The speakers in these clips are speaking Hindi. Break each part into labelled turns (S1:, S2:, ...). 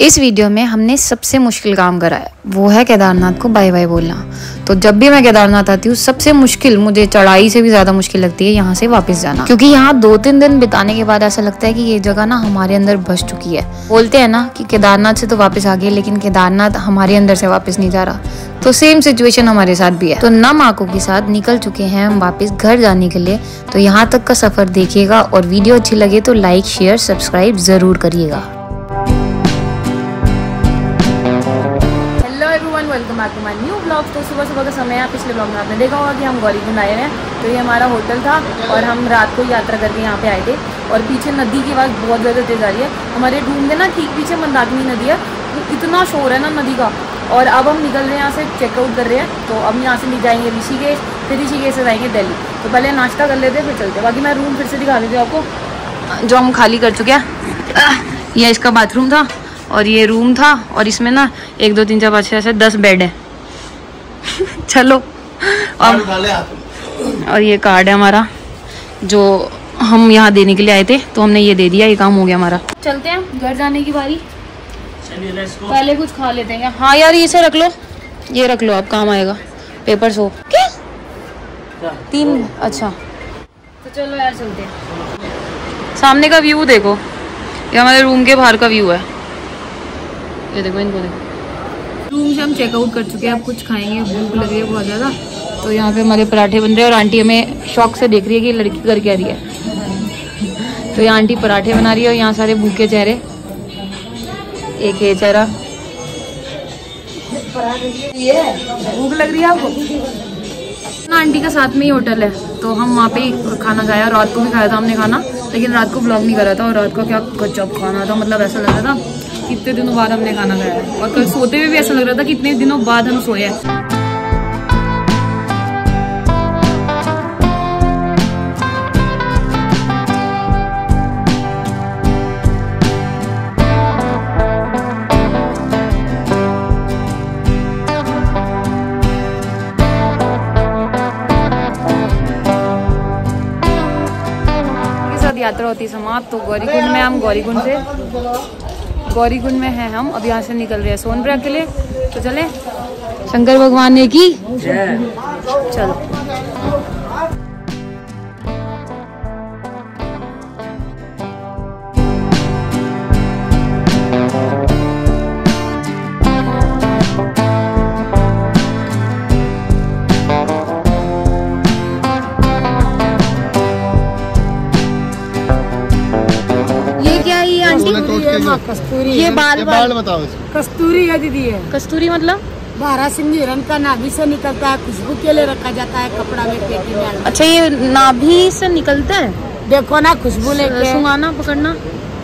S1: इस वीडियो में हमने सबसे मुश्किल काम करा है, वो है केदारनाथ को बाय बाय बोलना। तो जब भी मैं केदारनाथ आती हूँ सबसे मुश्किल मुझे चढ़ाई से भी ज्यादा मुश्किल लगती है यहाँ से वापस जाना, क्योंकि यहाँ 2-3 दिन बिताने के बाद ऐसा लगता है कि ये जगह ना हमारे अंदर बस चुकी है। बोलते हैं ना कि केदारनाथ से तो वापस आ गए, लेकिन केदारनाथ हमारे अंदर से वापस नहीं जा रहा। तो सेम सिचुएशन हमारे साथ भी है। तो नम आंखों के साथ निकल चुके हैं हम वापस घर जाने के लिए। तो यहाँ तक का सफर देखिएगा और वीडियो अच्छी लगे तो लाइक शेयर सब्सक्राइब जरूर करिएगा। Welcome back to my new blog. तो सुबह सुबह का समय है, पिछले ब्लॉग में आपने देखा होगा कि हम गौरीकुंड आए हैं। तो ये हमारा होटल था और हम रात को यात्रा करके यहाँ पे आए थे। और पीछे नदी की आवाज़ बहुत ज़्यादा तेज आ रही है। हमारे रूम के ना ठीक पीछे मंदाकिनी नदी है, इतना शोर है ना नदी का। और अब हम निकल रहे हैं यहाँ से, चेकआउट कर रहे हैं। तो अब यहाँ से जाएंगे ऋषिकेश, फिर ऋषिकेश से जाएंगे दिल्ली। तो पहले नाश्ता कर लेते फिर चलते। बाकी मैं रूम फिर से दिखा देती हूँ आपको, जो हम खाली कर चुके हैं। ये इसका बाथरूम था और ये रूम था, और इसमें ना 1 2 3 4 5 6 7 10 बेड है। चलो और ये कार्ड है हमारा जो हम यहाँ देने के लिए आए थे, तो हमने ये दे दिया, ये काम हो गया हमारा। चलते हैं घर जाने की बारी। पहले कुछ खा लेते हैं। हाँ यार ये से रख लो, ये रख लो, आप काम आएगा। पेपर सोप क्या 3? अच्छा तो चलो यार चलते हैं। सामने का व्यू देखो, ये हमारे रूम के बाहर का व्यू है। ये देखो, इनको देखो। रूम से हम चेकआउट कर चुके हैं, अब कुछ खाएंगे, भूख लग रही है बहुत ज़्यादा। तो यहाँ पे हमारे पराठे बन रहे हैं और आंटी हमें शौक से देख रही है कि लड़की कर क्या रही है। तो यहाँ आंटी पराठे बना रही है और यहाँ सारे भूखे चेहरे। एक ये चेहरा, भूख लग रही है आपको ना। आंटी का साथ में ही होटल है, तो हम वहाँ पे ही खाना खाया। रात को भी खाया था हमने खाना, लेकिन रात को ब्लॉग नहीं करा था। और रात को क्या गजब खाना था, मतलब ऐसा लग रहा था कितने दिनों बाद हमने खाना खाया है। और कल सोते हुए भी ऐसा लग रहा था कितने दिनों बाद हम सोए हैं। यात्रा होती समाप्त। तो गौरीकुंड में हम गौरीकुंड में हैं हम। अब यहाँ से निकल रहे हैं सोनप्रयाग के लिए। तो चले, शंकर भगवान ने की चलो।
S2: कस्तूरी,
S3: ये बाल
S2: बताओ।
S3: कस्तूरी है दीदी, है
S1: कस्तूरी मतलब
S3: 12 सिंह हिरण का नाभि से निकलता है, खुशबू के लिए रखा जाता है कपड़ा में, पेटी में।
S1: अच्छा ये नाभि से निकलता है,
S3: देखो ना खुशबू लेके
S1: सुंघाना पकड़ना।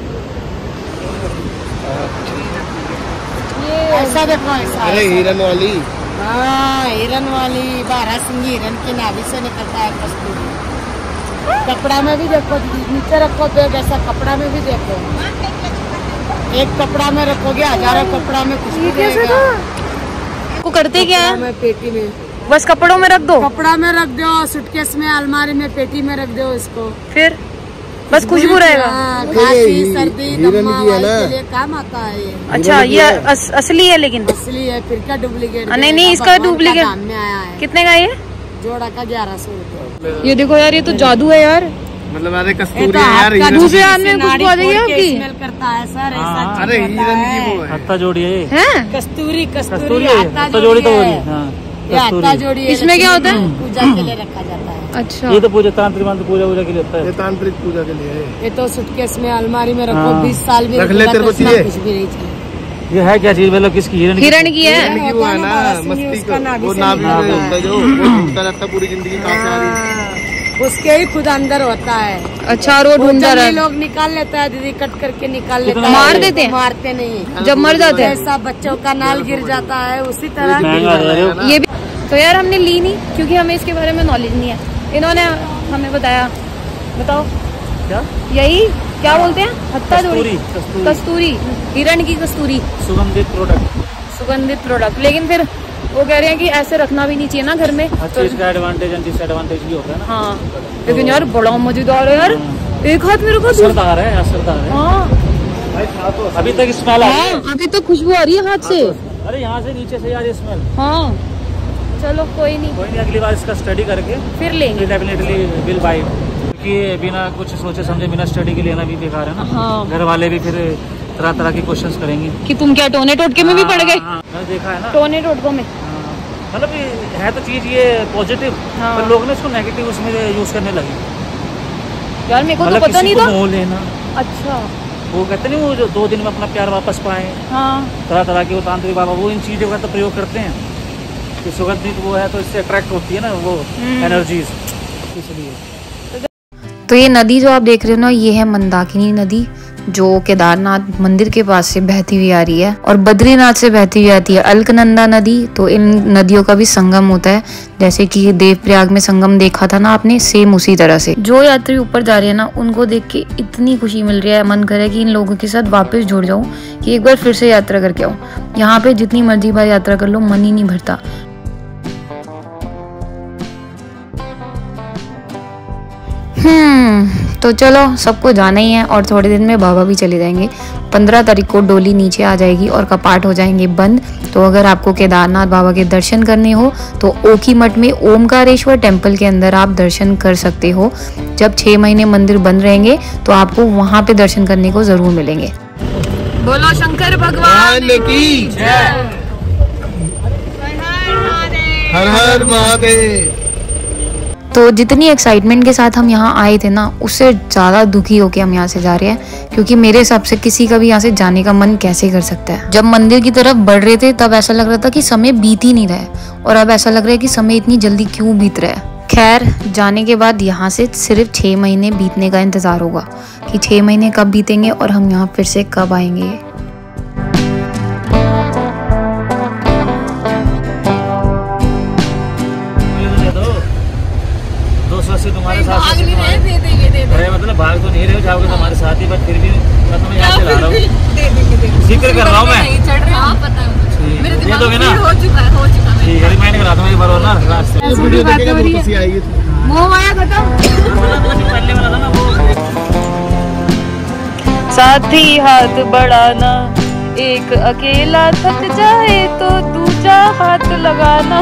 S3: ये ऐसा देखो, ऐसा
S2: अरे हिरन वाली।
S3: हाँ हिरन वाली 12 सिंह हिरन के नाभि से निकलता है कस्तूरी। कपड़ा में भी देखो, नीचे रखो बैग, ऐसा कपड़ा में भी देखो। एक कपड़ा में रखोगे, हजारों कपड़ा में खुशबू रहेगा।
S1: को करते क्या है?
S3: में पेटी में,
S1: बस कपड़ों में रख दो।
S3: कपड़ा में रख दो, सूटकेस में, अलमारी में, पेटी में रख दो इसको।
S1: फिर बस खुशबू रहेगा।
S3: खांसी सर्दी दमा के लिए काम आता है ये।
S1: अच्छा ये असली है, लेकिन
S3: असली है, फिर क्या डुप्लीकेट?
S1: नहीं इसका डुप्लीकेट
S3: में आया है।
S1: कितने का ये?
S3: जोड़ा का 1100 रुपए।
S1: ये देखो यार, ये तो जादू है यार।
S2: मतलब अरे कस्तूरी है यार,
S1: दूसरे आदमी में खुशबू आ जाएगी आपकी।
S3: स्मेल करता है सर, ऐसा।
S2: अरे हिरन की वो है,
S4: हत्ता जोड़ी है,
S3: कस्तूरी
S4: हत्ता जोड़ी तो
S3: हत्ता जोड़ी।
S1: इसमें क्या होता है?
S3: पूजा के लिए रखा जाता है।
S1: अच्छा
S4: ये तो पूजा तांत्रिक मंत्र पूजा के लिए होता है।
S2: ये तांत्रिक पूजा के लिए है।
S3: ये तो सूटकेस में, अलमारी में रखो, 20 साल भी
S2: रख ले, तेरे को चाहिए?
S3: कुछ भी नहीं चाहिए।
S4: ये है क्या चीज, मतलब किसकी? हिरण
S1: की है।
S2: वो है ना मस्ती का, वो नाभि में होता है, जो घूमता रहता पूरी जिंदगी का।
S3: उसके ही खुद अंदर होता है।
S1: अच्छा रोड ढूंढता है,
S3: लोग निकाल लेता है दीदी, कट करके निकाल लेता है।
S1: मार देते हैं?
S3: मारते नहीं,
S1: जब मर जाते हैं।
S3: ऐसा बच्चों का नाल गिर जाता है उसी तरह
S1: ये भी। तो यार हमने ली नहीं, क्योंकि हमें इसके बारे में नॉलेज नहीं है। इन्होंने हमें बताया। बताओ
S4: क्या?
S1: यही क्या बोलते हैं? हत्ता जोड़ी, कस्तूरी, हिरण की कस्तूरी, सुगंधित प्रोडक्ट। लेकिन फिर वो कह रहे हैं कि ऐसे रखना भी नहीं चाहिए ना घर में।
S4: अच्छा, इसका एडवांटेज एंड डिसएडवांटेज भी होता है ना।
S1: हाँ लेकिन यार बड़ा मजेदार है यार। एक हाथ मेरे को
S4: असरदार है।
S1: हाँ
S4: अभी तक स्मेल आ रही है।
S1: अभी तो खुशबू आ रही है हाथ से।
S4: अरे यहाँ से नीचे से आ रही है स्मेल।
S1: हाँ चलो कोई नहीं,
S4: अगली बार इसका स्टडी करके
S1: फिर लेंगे।
S4: डेफिनेटली विल बाय, क्योंकि बिना कुछ सोचे समझे बिना स्टडी के लेना भी बेकार है ना।
S1: हाँ।
S4: घर वाले भी फिर तरह तरह के क्वेश्चंस करेंगे
S1: कि तुम क्या टोने टोटके में भी पड़ गए।
S4: मैंने देखा है ना,
S1: टोने टोटकों में
S4: मतलब है तो चीज ये पॉजिटिव, पर लोग ने इसको नेगेटिव उसमें यूज करने लगे।
S1: यार मेरे को तो
S4: मतलब
S1: पता नहीं था।
S4: मोह लेना,
S1: अच्छा
S4: वो कहते नहीं वो जो 2 दिन में अपना प्यार वापस पाए,
S1: हाँ
S4: तरह तरह के वो तांत्रिक बाबा वो इन चीजों का तो प्रयोग करते हैं कि सुगंधित वो है तो इससे अट्रैक्ट होती है ना वो एनर्जीज, इसलिए।
S5: तो ये नदी जो आप देख रहे हो ना, ये है मंदाकिनी नदी, जो केदारनाथ मंदिर के पास से बहती हुई आ रही है और बद्रीनाथ से बहती हुई आती है अलकनंदा नदी। तो इन नदियों का भी संगम होता है, जैसे कि देवप्रयाग में संगम देखा था ना आपने, सेम उसी तरह से। जो यात्री ऊपर जा रहे हैं ना, उनको देख के इतनी खुशी मिल रही है, मन करे कि इन लोगों के साथ वापस जुड़ जाऊं, कि एक बार फिर से यात्रा करके आऊं। यहाँ पे जितनी मर्जी बार यात्रा कर लो, मन ही नहीं भरता। तो चलो सबको जाना ही है और थोड़े दिन में बाबा भी चले जाएंगे। 15 तारीख को डोली नीचे आ जाएगी और कपाट हो जाएंगे बंद। तो अगर आपको केदारनाथ बाबा के दर्शन करने हो तो ओखी मठ में ओमकारेश्वर टेम्पल के अंदर आप दर्शन कर सकते हो। जब 6 महीने मंदिर बंद रहेंगे तो आपको वहाँ पे दर्शन करने को जरूर मिलेंगे।
S1: बोलो शंकर भगवान की जय।
S2: हर हर महादेव।
S5: तो जितनी एक्साइटमेंट के साथ हम यहाँ आए थे ना, उससे ज़्यादा दुखी होके हम यहाँ से जा रहे हैं, क्योंकि मेरे हिसाब से किसी का भी यहाँ से जाने का मन कैसे कर सकता है। जब मंदिर की तरफ बढ़ रहे थे तब ऐसा लग रहा था कि समय बीत ही नहीं रहा है, और अब ऐसा लग रहा है कि समय इतनी जल्दी क्यों बीत रहा है। खैर, जाने के बाद यहाँ से सिर्फ 6 महीने बीतने का इंतज़ार होगा कि 6 महीने कब बीतेंगे और हम यहाँ फिर से कब आएंगे।
S4: तुम्हारे साथ अरे मतलब भाग तो नहीं रहे हो, जाओगे तुम्हारे साथ ही, बट फिर भी मैं तुम्हें याद दिला रहा हूँ, जिक्र कर रहा हूँ मैं। दे दोगे ना? ठीक है, रिमाइंड करा दूँ एक बार ना रास्ते में।
S2: वीडियो देखेगा बहुत खुशी आएगी।
S4: पहले वाला था ना वो,
S1: साथी हाथ बढ़ाना, एक अकेला थक जाए तो दूसरा हाथ लगाना।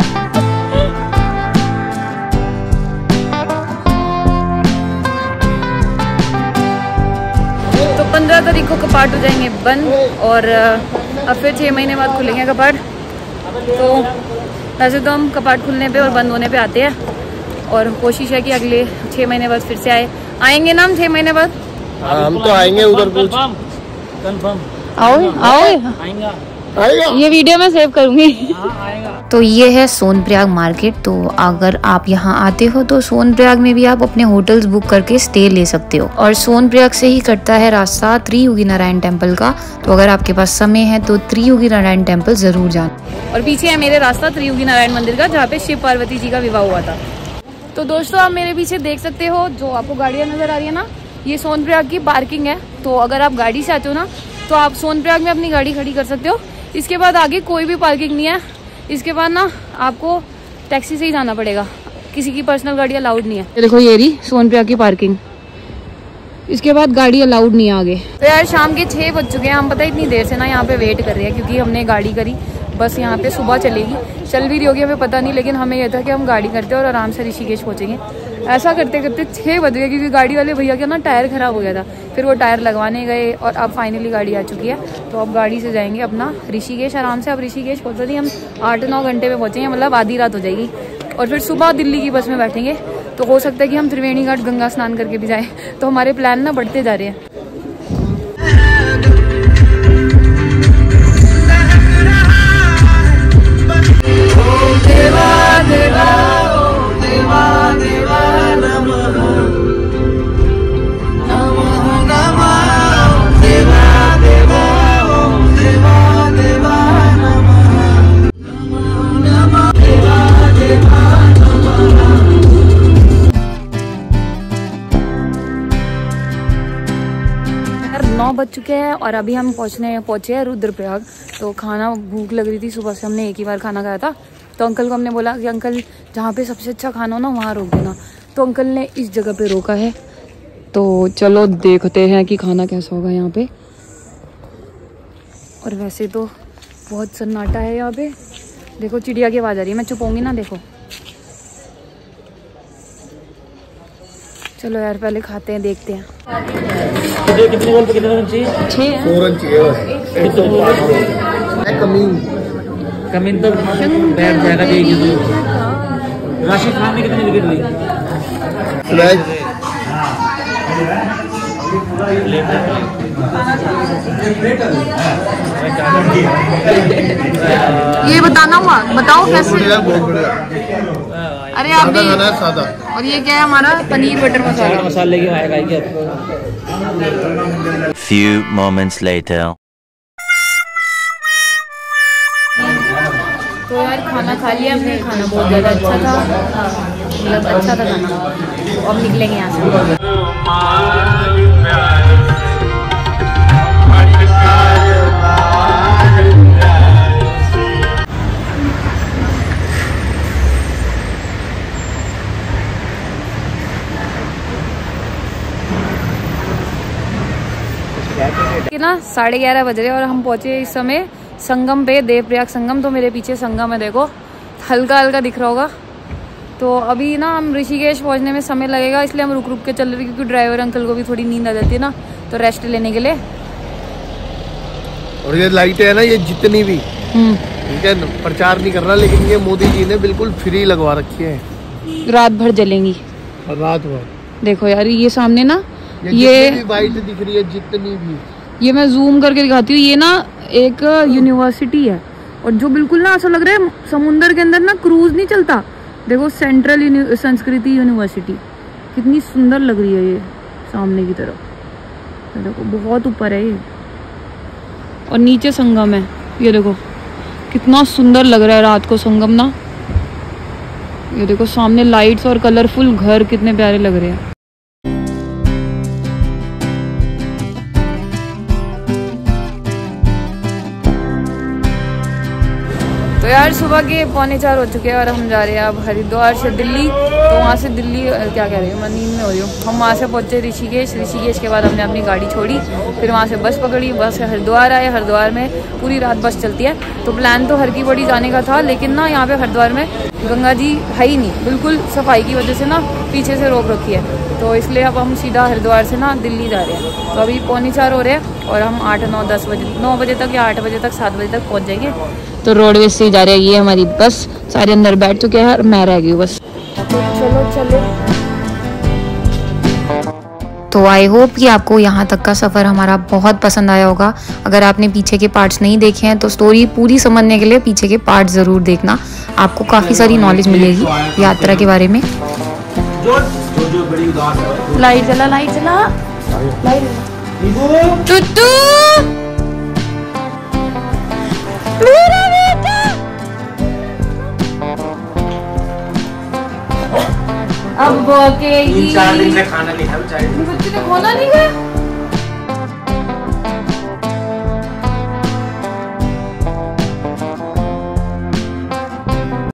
S1: तो 15 तारीख को कपाट हो जाएंगे बंद और अब फिर 6 महीने बाद खुलेंगे कपाट। तो वैसे तो हम कपाट खुलने पे और बंद होने पे आते हैं, और कोशिश है कि अगले 6 महीने बाद फिर से आएंगे ना हम 6 महीने बाद।
S2: हम तो आएंगे उधर कुछ
S4: कंफर्म
S5: आओ
S2: आएगा।
S1: ये वीडियो मैं सेव करूंगी।
S5: तो ये है सोनप्रयाग मार्केट। तो अगर आप यहाँ आते हो तो सोनप्रयाग में भी आप अपने होटल्स बुक करके स्टे ले सकते हो, और सोनप्रयाग से ही कटता है रास्ता त्रियुगी नारायण टेम्पल का। तो अगर आपके पास समय है तो त्रियुगी नारायण टेम्पल जरूर जाना।
S1: और पीछे है मेरे रास्ता त्रियुगी नारायण मंदिर का, जहाँ पे शिव पार्वती जी का विवाह हुआ था। तो दोस्तों आप मेरे पीछे देख सकते हो, जो आपको गाड़ियाँ नजर आ रही है ना, ये सोनप्रयाग की पार्किंग है। तो अगर आप गाड़ी से आते हो ना तो आप सोनप्रयाग में अपनी गाड़ी खड़ी कर सकते हो। इसके बाद आगे कोई भी पार्किंग नहीं है। इसके बाद ना आपको टैक्सी से ही जाना पड़ेगा, किसी की पर्सनल गाड़ी अलाउड नहीं है। देखो ये रही सोनप्रयाग की पार्किंग, इसके बाद गाड़ी अलाउड नहीं है आगे। तो यार शाम के 6 बज चुके हैं, हम पता इतनी देर से ना यहाँ पे वेट कर रहे हैं, क्योंकि हमने गाड़ी करी, बस यहाँ पे सुबह चलेगी, चल भी रही होगी हमें पता नहीं, लेकिन हमें यह था कि हम गाड़ी करते और आराम से ऋषिकेश पहुँचेंगे। ऐसा करते करते 6 बज गए, क्योंकि गाड़ी वाले भैया का ना टायर खराब हो गया था, फिर वो टायर लगवाने गए और अब फाइनली गाड़ी आ चुकी है। तो अब गाड़ी से जाएंगे अपना ऋषिकेश आराम से। अब ऋषिकेश पहुँचते ही हम 8-9 घंटे में पहुँचेंगे, मतलब आधी रात हो जाएगी, और फिर सुबह दिल्ली की बस में बैठेंगे। तो हो सकता है कि हम त्रिवेणी घाट गंगा स्नान करके भी जाएं। तो हमारे प्लान ना बढ़ते जा रहे हैं। बज चुके हैं और अभी हम पहुंचे हैं रुद्रप्रयाग। तो खाना भूख लग रही थी, सुबह से हमने एक ही बार खाना खाया था। तो अंकल को हमने बोला कि अंकल जहाँ पे सबसे अच्छा खाना हो ना वहाँ रोक देना। तो अंकल ने इस जगह पे रोका है। तो चलो देखते हैं कि खाना कैसा होगा यहाँ पे। और वैसे तो बहुत सन्नाटा है यहाँ पे। देखो चिड़िया की आवाज़ आ रही है, मैं चुपूंगी ना। देखो चलो यार पहले खाते हैं, देखते हैं।
S4: कितने रोल पे कितने रन चाहिए?
S1: 6 है।
S2: 4 रन चाहिए
S4: कमीन तो बैठ जाएगा। राशिद खान ने कितनी विकेट ली?
S1: ये बताना हुआ, बताओ कैसे? अरे आप भी
S2: सादा।
S1: और ये क्या है हमारा पनीर बटर मसाला।
S4: मसाले की आएगा क्या?
S6: Few moments later.
S1: तो यार खाना खा लिया हमने। खाना बहुत ज़्यादा अच्छा था, मतलब अच्छा था खाना। अब निकलेंगे यहाँ से। कि ना 11:30 बज रहे और हम पहुंचे इस समय संगम पे, देवप्रयाग संगम। तो मेरे पीछे संगम है, देखो हल्का हल्का दिख रहा होगा। तो अभी ना हम ऋषिकेश पहुंचने में समय लगेगा, इसलिए हम रुक रुक के चल रहे हैं, क्योंकि ड्राइवर अंकल को भी थोड़ी नींद आ जाती है ना, तो रेस्ट लेने के लिए।
S2: और ये लाइटें है ना, ये जितनी भी ठीक है, प्रचार नहीं कर रहा, लेकिन ये मोदी जी ने बिल्कुल फ्री लगवा रखी है,
S1: रात भर जलेंगी।
S2: रात भर।
S1: देखो यार ये सामने ना,
S2: ये वाइट दिख रही है जितनी भी,
S1: ये मैं जूम करके दिखाती हूँ। ये ना एक यूनिवर्सिटी है, और जो बिल्कुल ना ऐसा लग रहा है समुंदर के अंदर ना क्रूज नहीं चलता। देखो सेंट्रल संस्कृति यूनिवर्सिटी कितनी सुंदर लग रही है ये सामने की तरफ। देखो बहुत ऊपर है ये, और नीचे संगम है। ये देखो कितना सुंदर लग रहा है रात को संगम ना। ये देखो सामने लाइट्स और कलरफुल घर कितने प्यारे लग रहे हैं। तो यार सुबह के 3:45 हो चुके हैं और हम जा रहे हैं अब हरिद्वार से दिल्ली। तो वहाँ से दिल्ली क्या कह रही हूँ मैं, नींद में हो रही हूँ। हम वहाँ से पहुँचे ऋषिकेश। ऋषिकेश के बाद हमने अपनी गाड़ी छोड़ी, फिर वहाँ से बस पकड़ी, बस से हरिद्वार आए। हरिद्वार में पूरी रात बस चलती है। तो प्लान तो हर की बड़ी जाने का था, लेकिन ना यहाँ पे हरिद्वार में गंगा जी है ही नहीं, बिल्कुल सफाई की वजह से ना पीछे से रोक रखी है। तो इसलिए अब हम सीधा हरिद्वार से ना दिल्ली जा रहे हैं। तो अभी 3:45 हो रहे हैं और हम 8, 9, 10 बजे 9 बजे तक या 8 बजे तक 7 बजे तक पहुँच जाएंगे। तो रोडवेज से जा रहे हैं। ये हमारी बस, सारे अंदर बैठ चुके हैं और मैं रह गई बस। तो चलो।
S5: तो आई होप कि आपको यहाँ तक का सफ़र हमारा बहुत पसंद आया होगा। अगर आपने पीछे के पार्ट्स नहीं देखे हैं तो स्टोरी पूरी समझने के लिए पीछे के पार्ट्स ज़रूर देखना, आपको काफ़ी सारी नॉलेज मिलेगी यात्रा के बारे में।
S1: लाइट चला टुट्टू मेरा बेटा। अब
S4: 3-4 दिन से खाना नहीं खाया,
S1: बच्चे ने खाना नहीं खाया।